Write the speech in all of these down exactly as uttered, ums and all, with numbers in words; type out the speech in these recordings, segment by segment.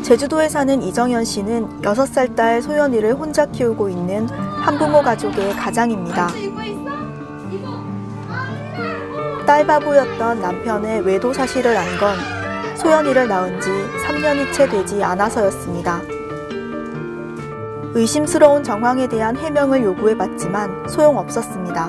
제주도에 사는 이정현 씨는 여섯 살 딸 소연이를 혼자 키우고 있는 한부모 가족의 가장입니다. 딸 바보였던 남편의 외도 사실을 안 건 소연이를 낳은 지 삼 년이 채 되지 않아서였습니다. 의심스러운 정황에 대한 해명을 요구해봤지만 소용없었습니다.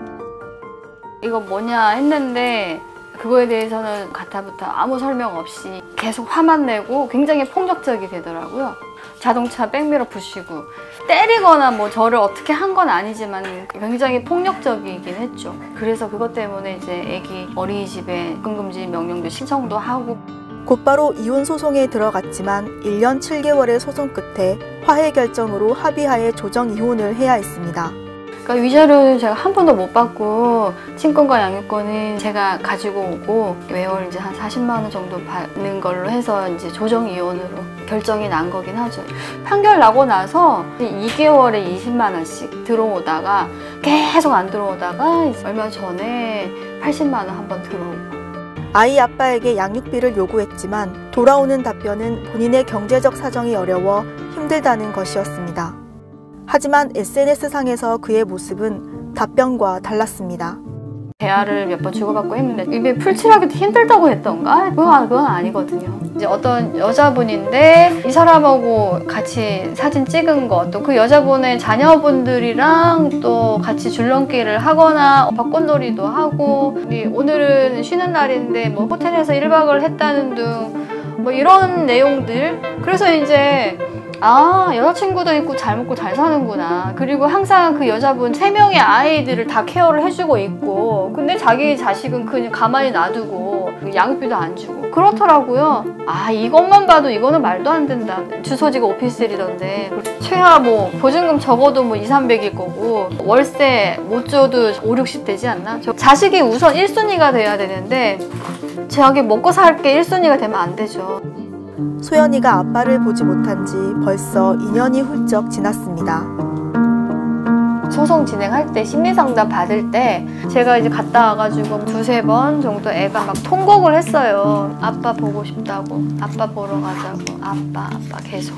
이거 뭐냐 했는데 그거에 대해서는 가타부터 아무 설명 없이 계속 화만 내고 굉장히 폭력적이 되더라고요. 자동차 백미러 부시고 때리거나 뭐 저를 어떻게 한 건 아니지만 굉장히 폭력적이긴 했죠. 그래서 그것 때문에 이제 애기 어린이집에 입금금지 명령도 신청도 하고 곧바로 이혼 소송에 들어갔지만 일 년 칠 개월의 소송 끝에 화해 결정으로 합의하에 조정 이혼을 해야 했습니다. 그러니까 위자료는 제가 한 번도 못 받고 친권과 양육권은 제가 가지고 오고 매월 이제 한 사십만 원 정도 받는 걸로 해서 이제 조정 이혼으로 결정이 난 거긴 하죠. 판결 나고 나서 이 개월에 이십만 원씩 들어오다가 계속 안 들어오다가 얼마 전에 팔십만 원 한 번 들어오고. 아이 아빠에게 양육비를 요구했지만 돌아오는 답변은 본인의 경제적 사정이 어려워 힘들다는 것이었습니다. 하지만 에스엔에스상에서 그의 모습은 답변과 달랐습니다. 대화를 몇 번 주고받고 했는데 입에 풀칠하기도 힘들다고 했던가? 그건, 그건 아니거든요. 이제 어떤 여자분인데 이 사람하고 같이 사진 찍은 거, 또 그 여자분의 자녀분들이랑 또 같이 줄넘기를 하거나 벚꽃놀이도 하고 오늘은 쉬는 날인데 뭐 호텔에서 일 박을 했다는 등 뭐 이런 내용들. 그래서 이제 아, 여자친구도 있고 잘 먹고 잘 사는구나. 그리고 항상 그 여자분 세 명의 아이들을 다 케어를 해주고 있고 근데 자기 자식은 그냥 가만히 놔두고 양육비도 안 주고 그렇더라고요. 아, 이것만 봐도 이거는 말도 안 된다. 주소지가 오피스텔이던데 최하 뭐 보증금 적어도 뭐 이삼백일 거고 월세 못 줘도 오륙십 되지 않나? 저 자식이 우선 일 순위가 돼야 되는데 자기 먹고 살 게 일 순위가 되면 안 되죠. 소연이가 아빠를 보지 못한 지 벌써 이 년이 훌쩍 지났습니다. 소송 진행할 때 심리상담 받을 때 제가 이제 갔다 와가지고 두세 번 정도 애가 막 통곡을 했어요. 아빠 보고 싶다고, 아빠 보러 가자고, 아빠 아빠 계속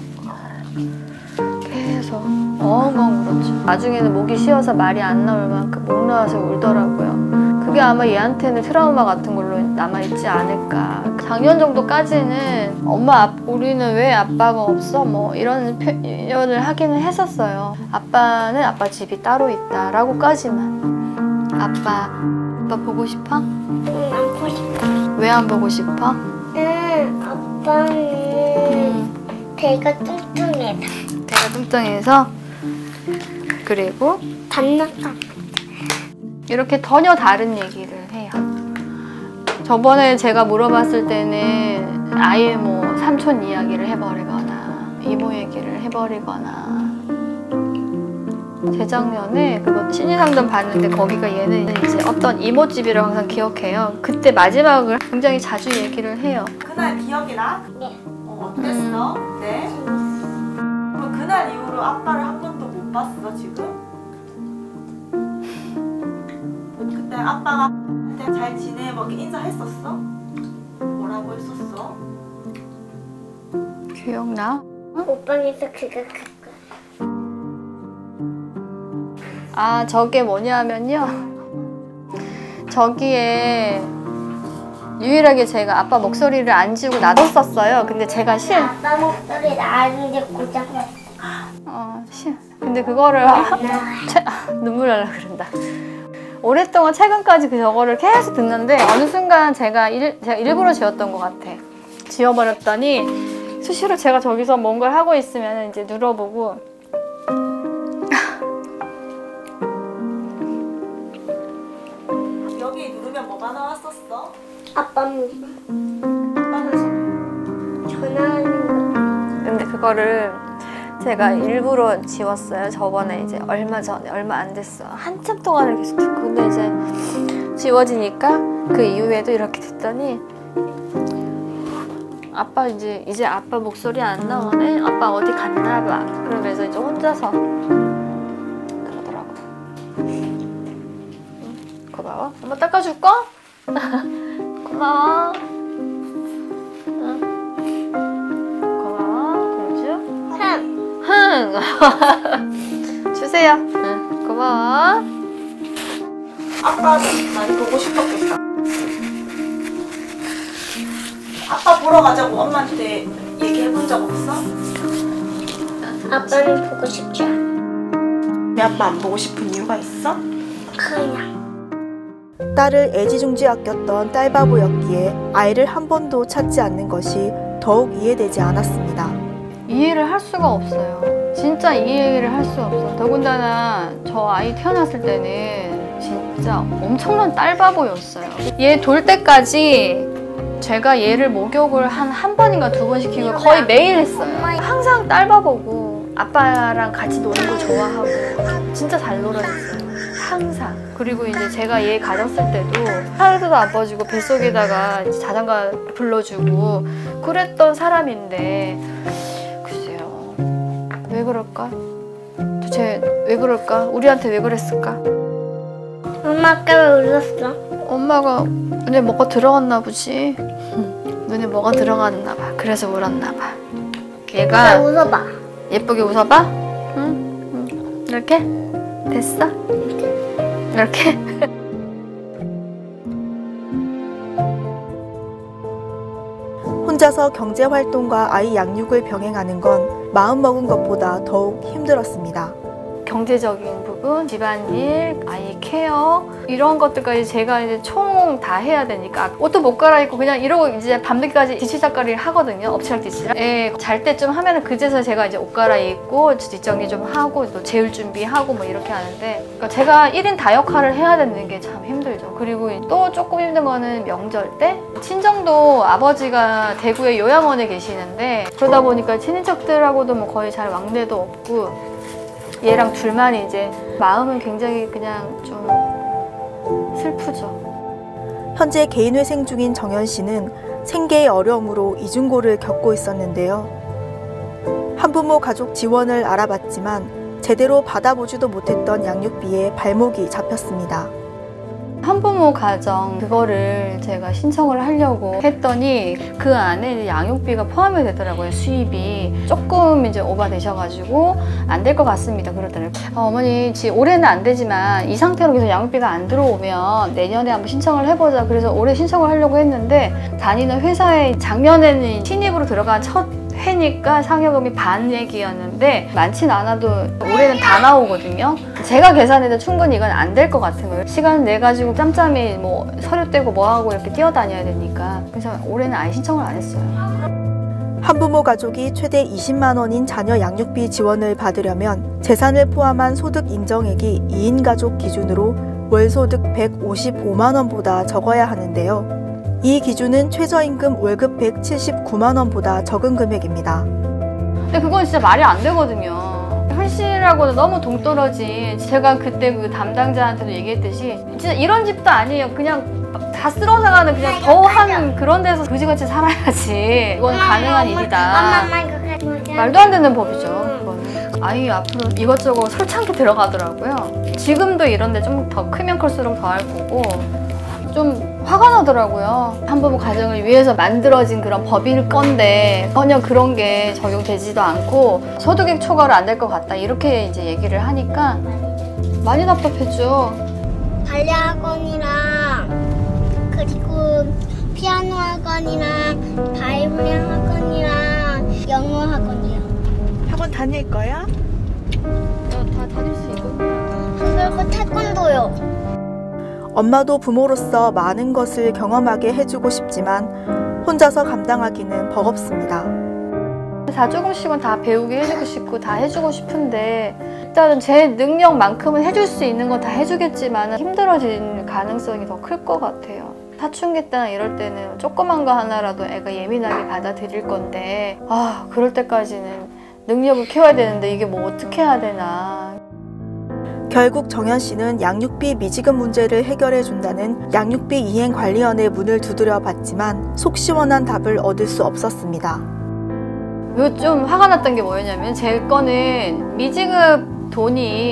계속 엉엉 울었죠. 나중에는 목이 쉬어서 말이 안 나올 만큼 목 나와서 울더라고요. 그게 아마 얘한테는 트라우마 같은 걸로 남아있지 않을까. 작년 정도까지는 엄마, 우리는 왜 아빠가 없어? 뭐 이런 표현을 하기는 했었어요. 아빠는 아빠 집이 따로 있다 라고까지만. 아빠, 아빠 보고 싶어? 응, 안 보고 싶어. 왜 안 보고 싶어? 응, 아빠는 음. 배가 뚱뚱해서. 배가 뚱뚱해서? 그리고? 단나감. 이렇게 전혀 다른 얘기를 해요. 저번에 제가 물어봤을 때는 아예 뭐 삼촌 이야기를 해버리거나 이모 얘기를 해버리거나 재작년에 그거 심리상담 봤는데 거기가 얘는 이제 어떤 이모집이라고 항상 기억해요. 그때 마지막을 굉장히 자주 얘기를 해요. 그날 기억이 나? 네. 어, 어땠어? 음. 네. 그럼 그날 이후로 아빠를 한 번도 못 봤어 지금? 그때 아빠가 잘 지내 뭐 이렇게 인사했었어? 뭐라고 했었어? 기억나? 오빠에서 그거 갖고. 아, 저게 뭐냐면요. 저기에 유일하게 제가 아빠 목소리를 안 지우고 놔뒀었어요. 근데 제가 실 아빠 목소리 나는데 고장났어. 어, 실 근데 그거를 채, 아, 눈물 날라 그런다. 오랫동안 최근까지 그 저거를 계속 듣는데 어느 순간 제가, 일, 제가 일부러 지웠던 것 같아. 지워버렸더니 수시로 제가 저기서 뭔가를 하고 있으면 이제 눌러보고 여기 누르면 뭐가 나왔었어? 아빠 목소리. 아빠는 전화하는 거. 근데 그거를 제가 일부러 지웠어요. 저번에 이제 얼마 전에, 얼마 안 됐어. 한참 동안을 계속 듣고. 근데 이제 지워지니까 그 이후에도 이렇게 듣더니 아빠 이제, 이제 아빠 목소리 안 나오네? 아빠 어디 갔나 봐. 그러면서 이제 혼자서 그러더라고. 고마워. 엄마 닦아줄까? 고마워. 응. 고마워. 응. 주세요. 응. 고마워. 아빠 많이 보고 싶었겠다. 아빠 보러 가자고 엄마한테 얘기해 본 적 없어? 아빠는 보고 싶지 않아. 내 아빠 안 보고 싶은 이유가 있어? 그냥. 딸을 애지중지 아꼈던 딸바보였기에 아이를 한 번도 찾지 않는 것이 더욱 이해되지 않았습니다. 이해를 할 수가 없어요. 진짜 이해를 할 수 없어. 더군다나 저 아이 태어났을 때는 진짜 엄청난 딸바보였어요. 얘 돌 때까지 제가 얘를 목욕을 한 한 번인가 두 번 시키고 거의 매일 했어요. 항상 딸바보고 아빠랑 같이 노는 거 좋아하고 진짜 잘 놀아줬어요. 항상. 그리고 이제 제가 얘 가졌을 때도 하루도 안 빠지고 뱃속에다가 자장가 불러주고 그랬던 사람인데 글쎄요. 왜 그럴까? 도대체 왜 그럴까? 우리한테 왜 그랬을까? 엄마 아까 왜 울었어? 엄마가 눈에 뭐가 들어갔나 보지. 눈에 뭐가 들어갔나 봐. 그래서 울었나 봐. 얘가 나 웃어봐. 예쁘게 웃어봐? 응? 응. 이렇게? 됐어? 이렇게? 혼자서 경제활동과 아이 양육을 병행하는 건 마음먹은 것보다 더욱 힘들었습니다. 경제적인 부분, 집안일, 아이 케어 이런 것들까지 제가 이제 총 다 해야 되니까 옷도 못 갈아입고 그냥 이러고 이제 밤늦게까지 뒤치다거리를 하거든요. 엎치락뒤치락. 예, 잘 때쯤 하면은 그제서 제가 이제 옷 갈아입고 뒷정리 좀 하고 또 재울 준비하고 뭐 이렇게 하는데 그러니까 제가 일 인 다역할을 해야 되는 게 참 힘들죠. 그리고 또 조금 힘든 거는 명절 때 친정도 아버지가 대구에 요양원에 계시는데 그러다 보니까 친인척들하고도 뭐 거의 잘 왕래도 없고 얘랑 둘만 이제 마음은 굉장히 그냥 좀 슬프죠. 현재 개인회생 중인 정현 씨는 생계의 어려움으로 이중고를 겪고 있었는데요. 한부모 가족 지원을 알아봤지만 제대로 받아보지도 못했던 양육비에 발목이 잡혔습니다. 한부모 가정 그거를 제가 신청을 하려고 했더니 그 안에 이제 양육비가 포함이 되더라고요. 수입이 조금 이제 오버되셔가지고 안 될 것 같습니다. 그러더라고요. 어, 어머니 지금 올해는 안 되지만 이 상태로 계속 양육비가 안 들어오면 내년에 한번 신청을 해보자. 그래서 올해 신청을 하려고 했는데 다니는 회사에 작년에는 신입으로 들어간 첫 회니까 상여금이 반액이었는데 많진 않아도 올해는 다 나오거든요. 제가 계산해도 충분히 이건 안 될 것 같은 거예요. 시간 내 가지고 짬짬이 뭐 서류 떼고 뭐하고 이렇게 뛰어다녀야 되니까 그래서 올해는 아예 신청을 안 했어요. 한부모 가족이 최대 이십만 원인 자녀 양육비 지원을 받으려면 재산을 포함한 소득 인정액이 이 인 가족 기준으로 월 소득 백오십오만 원보다 적어야 하는데요. 이 기준은 최저임금 월급 백칠십구만 원보다 적은 금액입니다. 근데 그건 진짜 말이 안 되거든요. 현실하고는 너무 동떨어진 제가 그때 그 담당자한테도 얘기했듯이 진짜 이런 집도 아니에요. 그냥 다 쓸어나가는 그냥 더한 그런 데서 그지같이 살아야지. 이건 가능한 일이다. 말도 안 되는 법이죠. 그거는. 아이 앞으로 이것저것 설창게 들어가더라고요. 지금도 이런데 좀 더 크면 클수록 더 할 거고 좀 화가 나더라고요. 한부모 가정을 위해서 만들어진 그런 법일 건데 전혀 그런 게 적용되지도 않고 소득액 초과로 안 될 것 같다 이렇게 이제 얘기를 하니까 많이 답답했죠. 발레 학원이랑 그리고 피아노 학원이랑 바이올린 학원이랑 영어 학원이요. 학원 다닐 거야? 다 다닐 수 있거든요. 그리고 태권도요. 엄마도 부모로서 많은 것을 경험하게 해주고 싶지만 혼자서 감당하기는 버겁습니다. 다 조금씩은 다 배우게 해주고 싶고 다 해주고 싶은데 일단은 제 능력만큼은 해줄 수 있는 건 다 해주겠지만 힘들어질 가능성이 더 클 것 같아요. 사춘기 때나 이럴 때는 조그만 거 하나라도 애가 예민하게 받아들일 건데 아 그럴 때까지는 능력을 키워야 되는데 이게 뭐 어떻게 해야 되나. 결국 정현 씨는 양육비 미지급 문제를 해결해 준다는 양육비 이행관리원의 문을 두드려 봤지만 속 시원한 답을 얻을 수 없었습니다. 좀 화가 났던 게 뭐였냐면 제 거는 미지급 돈이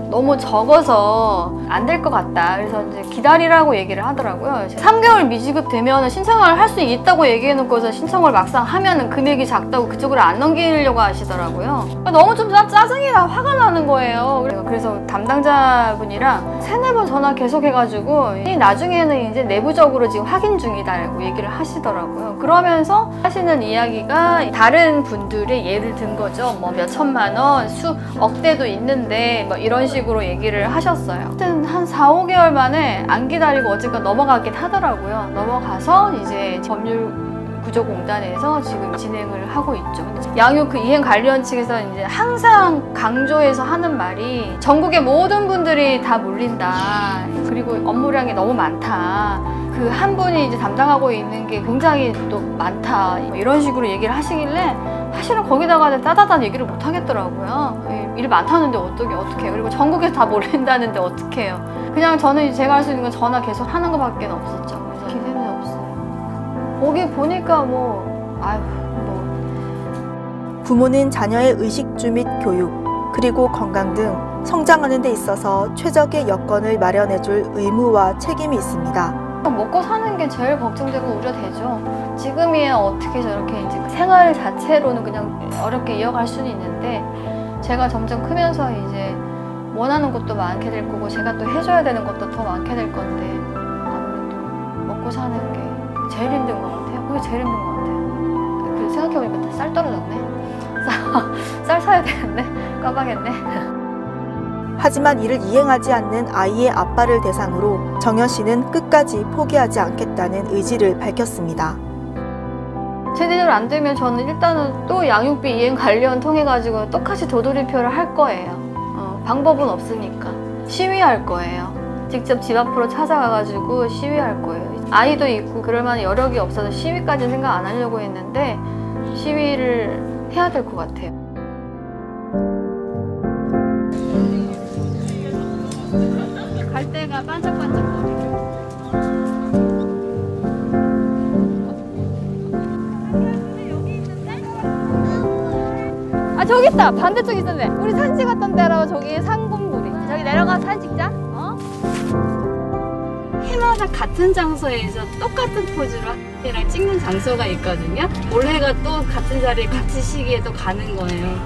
너무 적어서 안 될 것 같다. 그래서 이제 기다리라고 얘기를 하더라고요. 삼 개월 미지급 되면 신청을 할 수 있다고 얘기해놓고서 신청을 막상 하면은 금액이 작다고 그쪽으로 안 넘기려고 하시더라고요. 너무 좀 짜, 짜증이 나, 화가 나는 거예요. 그래서 담당자분이랑 세네 번 전화 계속 해가지고 나중에는 이제 내부적으로 지금 확인 중이다라고 얘기를 하시더라고요. 그러면서 하시는 이야기가 다른 분들의 예를 든 거죠. 뭐 몇 천만 원, 수 억대도 있는데 뭐 이런 식으로 얘기를 하셨어요. 하여튼 한 사, 오 개월 만에 안 기다리고 어쨌건 넘어가긴 하더라고요. 넘어가서 이제 법률구조공단에서 지금 진행을 하고 있죠. 양육 그 이행관리원 측에서 이제 항상 강조해서 하는 말이 전국의 모든 분들이 다 몰린다. 그리고 업무량이 너무 많다. 그 한 분이 이제 담당하고 있는 게 굉장히 또 많다. 뭐 이런 식으로 얘기를 하시길래 사실은 거기다가 따다단 얘기를 못 하겠더라고요. 일 많다는데 어떻게 어떻게 그리고 전국에 다 몰린다는데 어떻게 해요. 그냥 저는 제가 할 수 있는 건 전화 계속 하는 것밖에 없었죠. 그래서 기대는 없어요. 거기 보니까 뭐 아유 뭐 부모는 자녀의 의식주 및 교육, 그리고 건강 등 성장하는 데 있어서 최적의 여건을 마련해줄 의무와 책임이 있습니다. 먹고 사는 게 제일 걱정되고 우려되죠. 지금이야 어떻게 저렇게 이제 생활 자체로는 그냥 어렵게 이어갈 수는 있는데 제가 점점 크면서 이제 원하는 것도 많게 될 거고 제가 또 해줘야 되는 것도 더 많게 될 건데 아무래도 먹고 사는 게 제일 힘든 것 같아요. 그게 제일 힘든 것 같아요. 그 생각해보니까 쌀 떨어졌네. 쌀 사야 되는데 깜빡했네. 하지만 이를 이행하지 않는 아이의 아빠를 대상으로 정현 씨는 끝까지 포기하지 않겠다는 의지를 밝혔습니다. 제대로 안 되면 저는 일단은 또 양육비 이행 관련 통해 가지고 똑같이 도돌이표를 할 거예요. 어, 방법은 없으니까 시위할 거예요. 직접 집 앞으로 찾아가 가지고 시위할 거예요. 아이도 있고 그럴 만한 여력이 없어서 시위까지는 생각 안 하려고 했는데 시위를 해야 될 것 같아요. 갈 때가 반짝반짝거리죠. 아 저기 있다. 반대쪽 있었네. 우리 사진 찍었던 데로 저기 상공구리. 저기 내려가서 사진 찍자. 어? 해마다 같은 장소에서 똑같은 포즈로 학생이랑 찍는 장소가 있거든요. 올해가 또 같은 자리에 같은 시기에 또 가는 거예요.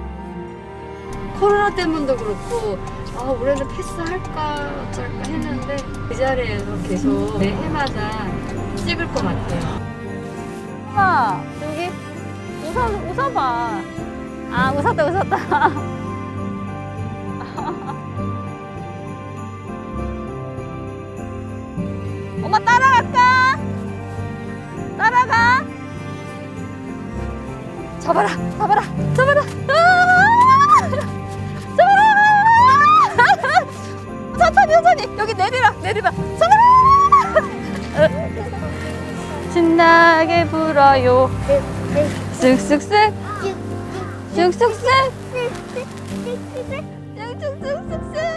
코로나 때문도 그렇고 아 올해는 패스할까 어쩔까 했는데 그 자리에서 계속 매 해마다 찍을 것 같아요. 엄마 여기 웃어, 웃어봐. 아 웃었다 웃었다. 엄마 따라갈까? 따라가. 잡아라 잡아라 잡아라. 천천히 천천히 여기 내리라 내리라. 잡아라. 신나게 불어요. 쓱쓱쓱 쓱쓱쓱 쓱쓱쓱